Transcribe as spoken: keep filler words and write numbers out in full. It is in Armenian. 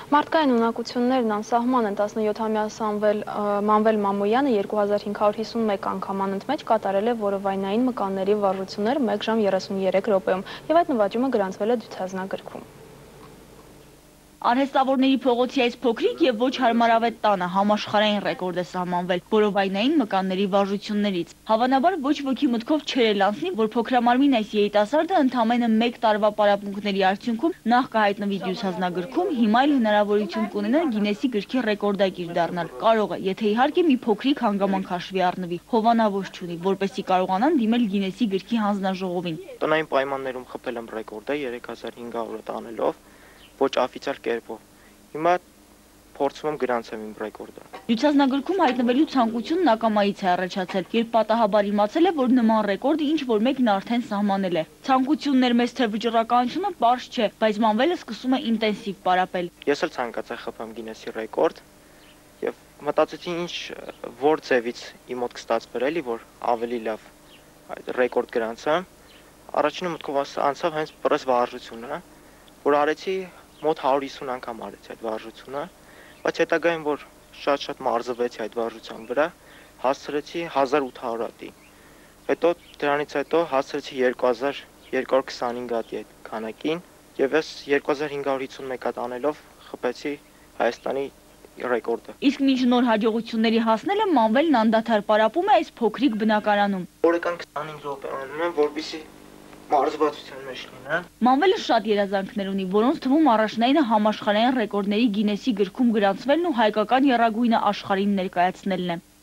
Մարդկային ունակություններն անսահման են տասնյոթամյա Մանվել Մամոյանը երկու հազար հինգ հարյուր հիսունմեկ անգամ անընդմեջ կատարել է որովայնային մկանների վարժություններ մեկ ժամ երեսունյերեք րոպեում և այդ նվաճումը գրանցվել է ցուցահանդեսագրքում։ Արհեստավորների փողոցի այս փոքրիկ եւ ոչ հարմարավետ տանը համաշխարհային ռեկորդ է սահմանվել որովայնային մկանների վարժություններից։ Հավանաբար ոչ ոքի մտքով չէր անցնի, որ փոքրամարմին այս երիտասարդը ընդամենը մեկ տարվա պարապմունքների արդյունքում նախ կհայտնվի ցուցահանդեսագրքում, հիմա էլ հնարավորություն կունենա Գինեսի գրքի ռեկորդագիր դառնալ։ Կարող է, եթե իհարկե մի փոքրիկ հանգամանք հաշվի առնվի, հովանավոր չունի, որպեսզի կարողանան դիմել Գինեսի գրքի հանձնաժողովին։ Տնային պայմաններում խփել եմ ռեկորդը երեք հազար հինգ հարյուր տանելով ոչ օֆիցիալ կերպով։ Հիմա փորձում եմ գրանցեմ իմ ռեկորդը։ Ցուցահանդեսագրքում հայտնվելու ցանկությունն ակամայից է առաջացել, երբ պատահաբար իմացել է, որ նման ռեկորդը ինչ որ մեկն արդեն սահմանել է։ Ցանկություններ մեծ թե վճռականությունը պարզ չէ, բայց Մանվելը սկսում է ինտենսիվ պարապել։ Ես էլ ցանկացա խփեմ Գինեսի ռեկորդ եւ մտածեցի ինչ որ ձևից իմ մոտ կստացվեր էլի, որ ավելի լավ այդ ռեկորդ գրանցեմ։ Առաջինը մտքով անցավ հենց պրես վարժությունը, որ արեցի մոտ հարյուր հիսուն անգամ արեցի այդ վարժությունը, բայց հետագայում որ շատ-շատ մարզվեցի այդ վարժության վրա, հասցրեցի հազար ութ հարյուր հատի։ Հետո դրանից հետո հասցրեցի երկու հազար երկու հարյուր քսանհինգ հատի այդ քանակին, եւ ես երկու հազար հինգ հարյուր հիսունմեկ հատ անելով խփեցի Հայաստանի ռեկորդը։ Իսկ մինչ նոր հաջողությունների հասնելը Մանվելն անդադար պարապում է այս փոքրիկ բնակարանում։ Օրական քսանհինգ րոպե անում եմ, որպեսզի մարզվածության մեջ լինեմ։ Մանվելը շատ երազանքներ ունի, որոնց թվում առաջնայինը համաշխարհային ռեկորդների Գինեսի գրքում գրանցվելն ու հայկական եռագույնը աշխարհին ներկայացնելն է։